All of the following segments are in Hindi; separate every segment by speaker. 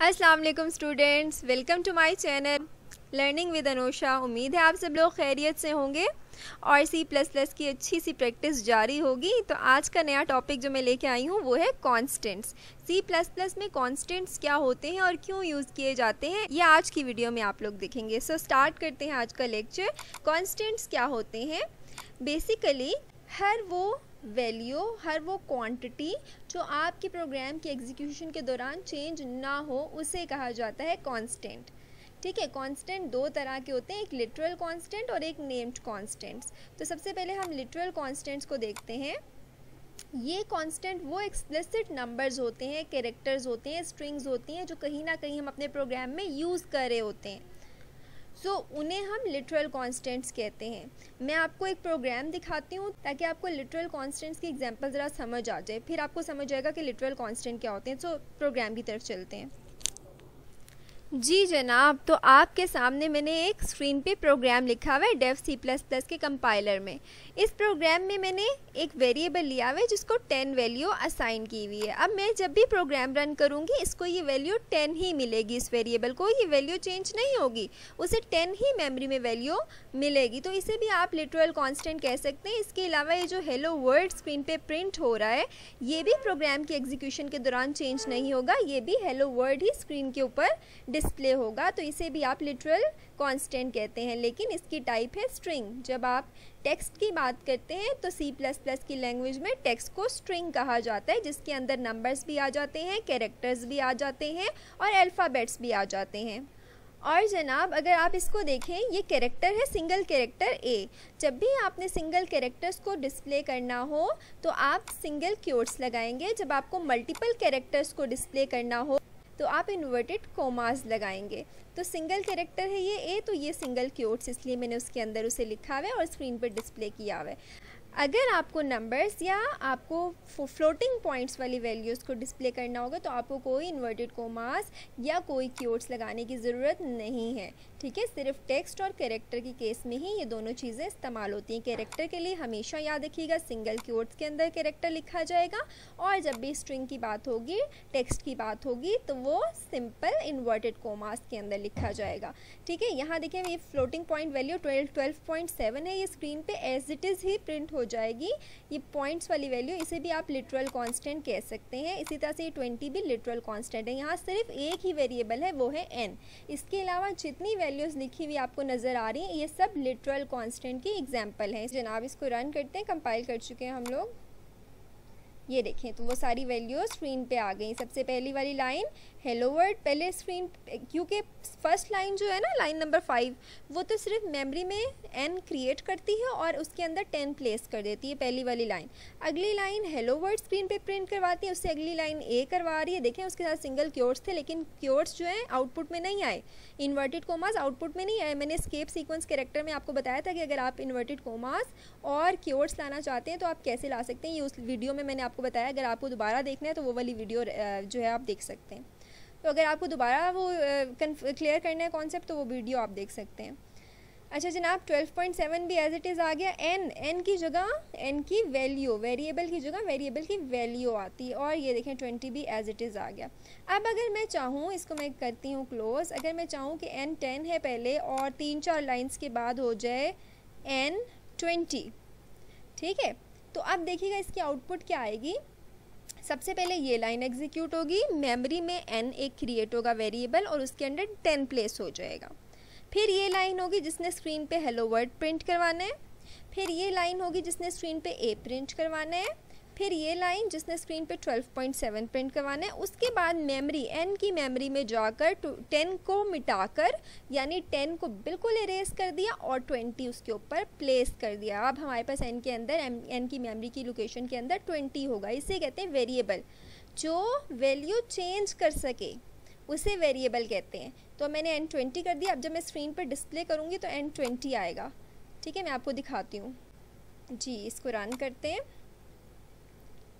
Speaker 1: अस्सलाम वालेकुम students, welcome to my channel learning with Anosha. उम्मीद है आप सब लोग खैरियत से होंगे और C++ की अच्छी सी प्रैक्टिस जारी होगी। तो आज का नया टॉपिक जो मैं लेके आई हूँ वो है कॉन्स्टेंट्स। C++ में कॉन्स्टेंट्स क्या होते हैं और क्यों यूज़ किए जाते हैं, ये आज की वीडियो में आप लोग देखेंगे। सो स्टार्ट करते हैं आज का लेक्चर। कॉन्स्टेंट्स क्या होते हैं? बेसिकली हर वो वैल्यू, हर वो क्वांटिटी जो आपके प्रोग्राम के एग्जीक्यूशन के दौरान चेंज ना हो उसे कहा जाता है कांस्टेंट। ठीक है, कांस्टेंट दो तरह के होते हैं, एक लिटरल कांस्टेंट और एक नेम्ड कांस्टेंट्स। तो सबसे पहले हम लिटरल कांस्टेंट्स को देखते हैं। ये कांस्टेंट वो एक्सप्लिसिट नंबर्स होते हैं, कैरेक्टर्स होते हैं, स्ट्रिंग्स होती हैं जो कहीं ना कहीं हम अपने प्रोग्राम में यूज़ कर रहे होते हैं। उन्हें हम लिटरल कांस्टेंट्स कहते हैं। मैं आपको एक प्रोग्राम दिखाती हूँ ताकि आपको लिटरल कांस्टेंट्स की एग्जांपल ज़रा समझ आ जाए, फिर आपको समझ आएगा कि लिटरल कांस्टेंट क्या होते हैं। प्रोग्राम की तरफ चलते हैं। जी जनाब, तो आपके सामने मैंने एक स्क्रीन पे प्रोग्राम लिखा हुआ है डेव C++ के कंपाइलर में। इस प्रोग्राम में मैंने एक वेरिएबल लिया हुआ है जिसको 10 वैल्यू असाइन की हुई है। अब मैं जब भी प्रोग्राम रन करूँगी इसको ये वैल्यू 10 ही मिलेगी। इस वेरिएबल को ये वैल्यू चेंज नहीं होगी, उसे 10 ही मेमोरी में वैल्यू मिलेगी। तो इसे भी आप लिटरल कांस्टेंट कह सकते हैं। इसके अलावा ये जो हेलो वर्ड स्क्रीन पे प्रिंट हो रहा है ये भी प्रोग्राम के एग्जीक्यूशन के दौरान चेंज नहीं होगा, ये भी हेलो वर्ड ही स्क्रीन के ऊपर डिस्प्ले होगा। तो इसे भी आप लिटरल कांस्टेंट कहते हैं, लेकिन इसकी टाइप है स्ट्रिंग। जब आप टेक्स्ट की बात करते हैं तो C++ की लैंग्वेज में टेक्स्ट को स्ट्रिंग कहा जाता है, जिसके अंदर नंबर्स भी आ जाते हैं, कैरेक्टर्स भी आ जाते हैं और अल्फ़ाबेट्स भी आ जाते हैं। और जनाब अगर आप इसको देखें, ये कैरेक्टर है सिंगल कैरेक्टर A। जब भी आपने सिंगल कैरेक्टर्स को डिस्प्ले करना हो तो आप सिंगल क्योट्स लगाएंगे। जब आपको मल्टीपल कैरेक्टर्स को डिस्प्ले करना हो तो आप इन्वर्टेड कोमास लगाएंगे। तो सिंगल कैरेक्टर है ये A, तो ये सिंगल क्योट्स, इसलिए मैंने उसके अंदर उसे लिखा हुआ है और स्क्रीन पर डिस्प्ले किया हुआ है। अगर आपको नंबर्स या आपको फ्लोटिंग पॉइंट्स वाली वैल्यूज़ को डिस्प्ले करना होगा तो आपको कोई इन्वर्टेड कोमास या कोई क्योट्स लगाने की ज़रूरत नहीं है। ठीक है, सिर्फ टेक्स्ट और कैरेक्टर की केस में ही ये दोनों चीज़ें इस्तेमाल होती हैं। कैरेक्टर के लिए हमेशा याद रखिएगा सिंगल क्योट्स के अंदर कैरेक्टर लिखा जाएगा, और जब भी स्ट्रिंग की बात होगी, टेक्स्ट की बात होगी, तो वो सिंपल इन्वर्टेड कोमास के अंदर लिखा जाएगा। ठीक है, यहाँ देखिए ये फ्लोटिंग पॉइंट वैल्यू 12.7 है, ये स्क्रीन पे एज इट इज़ ही प्रिंट हो जाएगी। ये पॉइंट्स वाली वैल्यू, इसे भी आप लिटरल कांस्टेंट कह सकते हैं। इसी तरह से ये 20 भी लिटरल कांस्टेंट है। यहाँ सिर्फ एक ही वेरिएबल है, वो है n। इसके अलावा जितनी वैल्यूज़ लिखी हुई आपको नज़र आ रही हैं ये सब लिटरल कांस्टेंट की एग्जांपल हैं। जनाब इसको रन करते हैं, कंपाइल कर चुके हैं हम लोग। ये देखें तो वो सारी वैल्यूज स्क्रीन पे आ गई। सबसे पहली वाली लाइन हेलो वर्ड, पहले स्क्रीन, क्योंकि फर्स्ट लाइन जो है ना, लाइन नंबर 5, वो तो सिर्फ मेमोरी में n क्रिएट करती है और उसके अंदर 10 प्लेस कर देती है, पहली वाली लाइन। अगली लाइन हेलो वर्ड स्क्रीन पे प्रिंट करवाती है, उससे अगली लाइन A करवा रही है। देखें उसके साथ सिंगल क्योट्स थे, लेकिन क्योट्स जो है आउटपुट में नहीं आए, इन्वर्टेड कोमास आउटपुट में नहीं आए। मैंने स्केप सीक्वेंस कैरेक्टर में आपको बताया था कि अगर आप इन्वर्टेड कोमास और क्योट्स लाना चाहते हैं तो आप कैसे ला सकते हैं। ये उस वीडियो में मैंने आपको बताया, अगर आपको दोबारा देखना है तो वो वाली वीडियो जो है आप देख सकते हैं। तो अगर आपको दोबारा वो क्लियर करना है कॉन्सेप्ट तो वो वीडियो आप देख सकते हैं। अच्छा जनाब 12.7 भी एज इट इज़ आ गया। n की जगह n की वैल्यू, वेरिएबल की जगह वेरिएबल की वैल्यू आती है, और ये देखें 20 भी एज इट इज़ आ गया। अब अगर मैं चाहूँ, इसको मैं करती हूँ क्लोज, अगर मैं चाहूँ कि n 10 है पहले और 3-4 लाइन्स के बाद हो जाए n 20, ठीक है, तो अब देखिएगा इसकी आउटपुट क्या आएगी। सबसे पहले ये लाइन एग्जीक्यूट होगी, मेमोरी में n एक क्रिएट होगा वेरिएबल और उसके अंदर 10 प्लेस हो जाएगा। फिर ये लाइन होगी जिसने स्क्रीन पे हेलो वर्ड प्रिंट करवाना है। फिर ये लाइन होगी जिसने स्क्रीन पे A प्रिंट करवाना है। फिर ये लाइन जिसने स्क्रीन पे 12.7 प्रिंट करवाना है। उसके बाद मेमोरी, n की मेमोरी में जाकर 10 को मिटाकर, यानी 10 को बिल्कुल इरेज कर दिया और 20 उसके ऊपर प्लेस कर दिया। अब हमारे पास n के अंदर, n की मेमोरी की लोकेशन के अंदर 20 होगा। इसे कहते हैं वेरिएबल। जो वैल्यू चेंज कर सके उसे वेरिएबल कहते हैं। तो मैंने n 20 कर दिया। अब जब मैं स्क्रीन पर डिस्प्ले करूँगी तो n 20 आएगा। ठीक है, मैं आपको दिखाती हूँ जी। इसको रन करते हैं।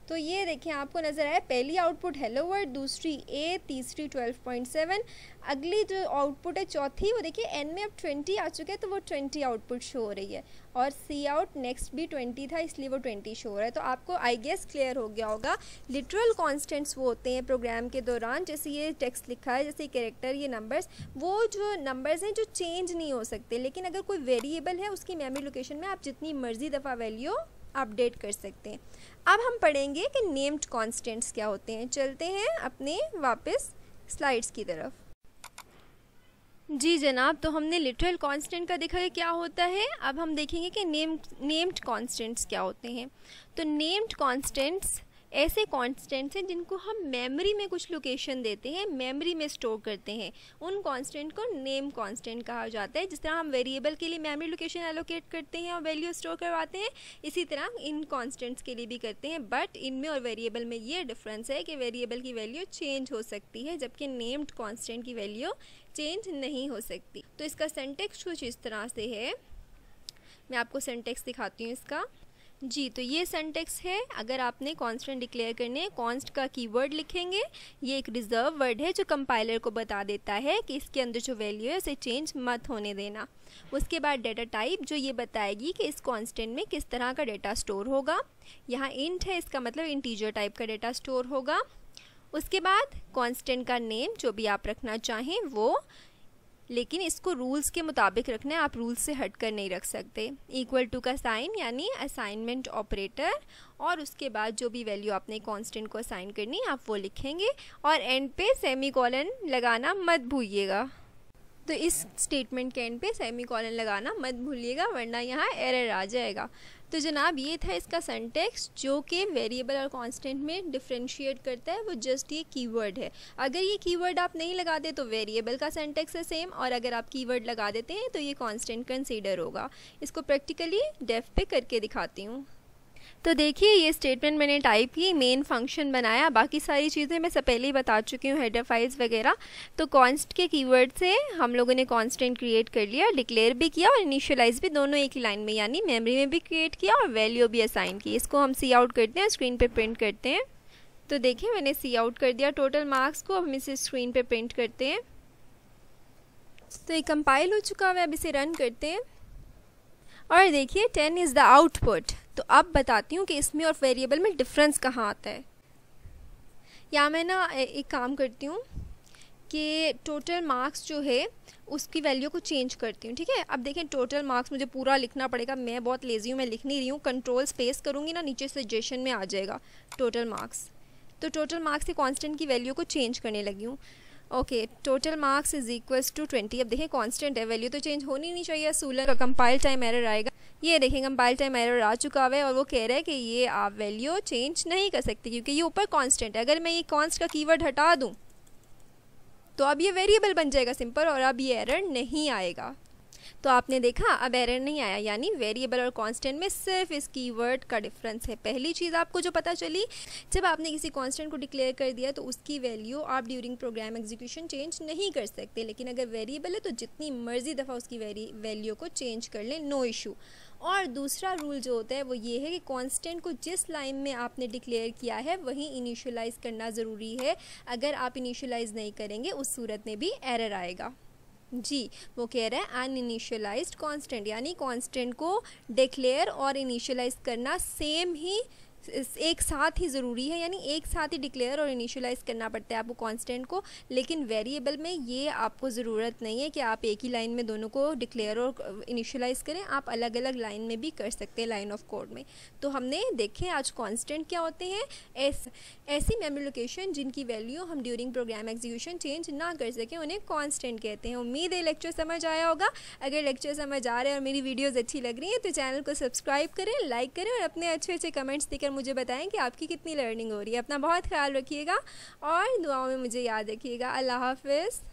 Speaker 1: तो ये देखिए आपको नज़र आया, पहली आउटपुट हेलो वर्ड, दूसरी ए, तीसरी 12.7, अगली जो आउटपुट है चौथी वो देखिए एन में अब 20 आ चुका है तो वो 20 आउटपुट शो हो रही है, और सी आउट नेक्स्ट भी 20 था इसलिए वो 20 शो हो रहा है। तो आपको आई गेस क्लियर हो गया होगा, लिटरल कॉन्स्टेंट्स वो होते हैं प्रोग्राम के दौरान, जैसे ये टेक्स्ट लिखा है, जैसे कैरेक्टर, ये नंबर्स, वो जो नंबर्स हैं जो चेंज नहीं हो सकते, लेकिन अगर कोई वेरिएबल है उसकी मेमोरी लोकेशन में आप जितनी मर्जी दफ़ा वैल्यू अपडेट कर सकते हैं। अब हम पढ़ेंगे कि नेम्ड कॉन्स्टेंट्स क्या होते हैं। चलते हैं अपने वापस स्लाइड्स की तरफ। जी जनाब, तो हमने लिटरल कांस्टेंट का देखा है क्या होता है, अब हम देखेंगे कि नेम्ड कांस्टेंट्स क्या होते हैं। तो नेम्ड कांस्टेंट्स ऐसे कांस्टेंट्स हैं जिनको हम मेमोरी में कुछ लोकेशन देते हैं, मेमोरी में स्टोर करते हैं, उन कांस्टेंट को नेम कांस्टेंट कहा जाता है। जिस तरह हम वेरिएबल के लिए मेमोरी लोकेशन एलोकेट करते हैं और वैल्यू स्टोर करवाते हैं, इसी तरह इन कांस्टेंट्स के लिए भी करते हैं। बट इनमें और वेरिएबल में ये डिफरेंस है कि वेरिएबल की वैल्यू चेंज हो सकती है जबकि नेम्ड कांस्टेंट की वैल्यू चेंज नहीं हो सकती। तो इसका सिंटैक्स कुछ इस तरह से है, मैं आपको सिंटैक्स दिखाती हूँ इसका। जी, तो ये सिंटैक्स है, अगर आपने कांस्टेंट डिक्लेयर करने हैं, कॉन्स्ट का कीवर्ड लिखेंगे, ये एक रिजर्व वर्ड है जो कंपाइलर को बता देता है कि इसके अंदर जो वैल्यू है उसे चेंज मत होने देना। उसके बाद डेटा टाइप जो ये बताएगी कि इस कांस्टेंट में किस तरह का डेटा स्टोर होगा, यहाँ इंट है इसका मतलब इंटीजर टाइप का डेटा स्टोर होगा। उसके बाद कांस्टेंट का नेम जो भी आप रखना चाहें वो, लेकिन इसको रूल्स के मुताबिक रखना है, आप रूल्स से हट कर नहीं रख सकते। इक्वल टू का साइन यानी असाइनमेंट ऑपरेटर, और उसके बाद जो भी वैल्यू आपने कांस्टेंट को असाइन करनी आप वो लिखेंगे, और एंड पे सेमीकोलन लगाना मत भूलिएगा। तो इस स्टेटमेंट के एंड पे सेमीकोलन लगाना मत भूलिएगा वरना यहाँ एरर आ जाएगा। तो जनाब ये था इसका सिंटैक्स जो कि वेरिएबल और कांस्टेंट में डिफरेंशिएट करता है, वो जस्ट ये कीवर्ड है। अगर ये कीवर्ड आप नहीं लगाते तो वेरिएबल का सिंटैक्स है सेम, और अगर आप कीवर्ड लगा देते हैं तो ये कांस्टेंट कंसीडर होगा। इसको प्रैक्टिकली डेफ पे करके दिखाती हूँ। तो देखिए ये स्टेटमेंट मैंने टाइप की, मेन फंक्शन बनाया, बाकी सारी चीज़ें मैं सब पहले ही बता चुकी हूँ, हेडर फाइल्स वगैरह। तो कॉन्स्ट के कीवर्ड से हम लोगों ने कांस्टेंट क्रिएट कर लिया, डिक्लेयर भी किया और इनिशियलाइज भी, दोनों एक ही लाइन में, यानी मेमोरी में भी क्रिएट किया और वैल्यू भी असाइन की। इसको हम सी आउट करते हैं, स्क्रीन पर प्रिंट करते हैं। तो देखिए मैंने सी आउट कर दिया टोटल मार्क्स को, अब हम इसे स्क्रीन पर प्रिंट करते हैं। तो ये कंपाइल हो चुका है, अब इसे रन करते हैं और देखिए 10 इज़ द आउटपुट। तो अब बताती हूँ कि इसमें और वेरिएबल में डिफरेंस कहाँ आता है। या मैं ना एक काम करती हूँ कि टोटल मार्क्स जो है उसकी वैल्यू को चेंज करती हूँ, ठीक है। अब देखें टोटल मार्क्स मुझे पूरा लिखना पड़ेगा, मैं बहुत लेज़ी हूँ, मैं लिख नहीं रही हूँ। कंट्रोल स्पेस करूँगी ना, नीचे सजेशन में आ जाएगा टोटल मार्क्स। तो टोटल मार्क्स से कांस्टेंट की वैल्यू को चेंज करने लगी हूँ। Okay, total marks is equals to 20। अब देखें कांस्टेंट है, वैल्यू तो चेंज होनी नहीं चाहिए। सूलर का कंपाइल टाइम एरर आएगा, ये देखें कंपाइल टाइम एरर आ चुका है और वो कह रहा है कि ये आप वैल्यू चेंज नहीं कर सकते क्योंकि ये ऊपर कांस्टेंट है। अगर मैं ये कॉन्स्ट का कीवर्ड हटा दूँ तो अब ये वेरिएबल बन जाएगा सिंपल, और अब ये एरर नहीं आएगा। तो आपने देखा अब एरर नहीं आया, यानी वेरिएबल और कांस्टेंट में सिर्फ इस कीवर्ड का डिफरेंस है। पहली चीज़ आपको जो पता चली, जब आपने किसी कांस्टेंट को डिक्लेयर कर दिया तो उसकी वैल्यू आप ड्यूरिंग प्रोग्राम एग्जीक्यूशन चेंज नहीं कर सकते, लेकिन अगर वेरिएबल है तो जितनी मर्जी दफ़ा उसकी वैल्यू को चेंज कर लें, नो इशू। और दूसरा रूल जो होता है वो ये है कि कांस्टेंट को जिस लाइन में आपने डिक्लेयर किया है वहीं इनिशियलाइज़ करना ज़रूरी है। अगर आप इनिशियलाइज़ नहीं करेंगे उस सूरत में भी एरर आएगा। जी, वो कह रहा है अनइनिशियलाइज्ड कांस्टेंट, यानी कांस्टेंट को डिक्लेयर और इनिशियलाइज करना सेम ही एक साथ ही ज़रूरी है, यानी एक साथ ही डिक्लेयर और इनिशियलाइज करना पड़ता है आपको कांस्टेंट को। लेकिन वेरिएबल में ये आपको ज़रूरत नहीं है कि आप एक ही लाइन में दोनों को डिक्लेयर और इनिशियलाइज करें, आप अलग अलग लाइन में भी कर सकते हैं, लाइन ऑफ कोड में। तो हमने देखें आज कांस्टेंट क्या होते हैं, ऐसी मेमोरी लोकेशन जिनकी वैल्यू हम ड्यूरिंग प्रोग्राम एग्जीक्यूशन चेंज ना कर सकें, उन्हें कांस्टेंट कहते हैं। उम्मीद है लेक्चर समझ आया होगा। अगर लेक्चर समझ आ रहे हैं और मेरी वीडियोज़ अच्छी लग रही हैं तो चैनल को सब्सक्राइब करें, लाइक करें और अपने अच्छे अच्छे कमेंट्स देकर मुझे बताएं कि आपकी कितनी लर्निंग हो रही है। अपना बहुत ख्याल रखिएगा और दुआओं में मुझे याद रखिएगा। अल्लाह हाफ़िज़।